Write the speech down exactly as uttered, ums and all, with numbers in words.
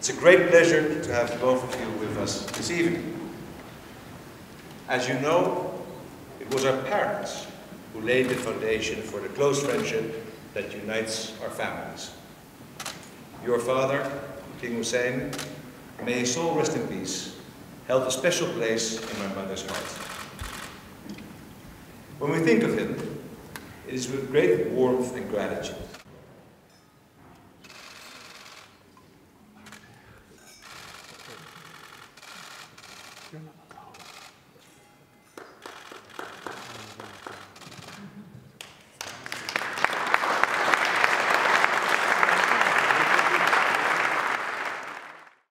It's a great pleasure to have both of you with us this evening. As you know, it was our parents who laid the foundation for the close friendship that unites our families. Your father, King Hussein, may his soul rest in peace, held a special place in my mother's heart. When we think of him, it is with great warmth and gratitude. You're not.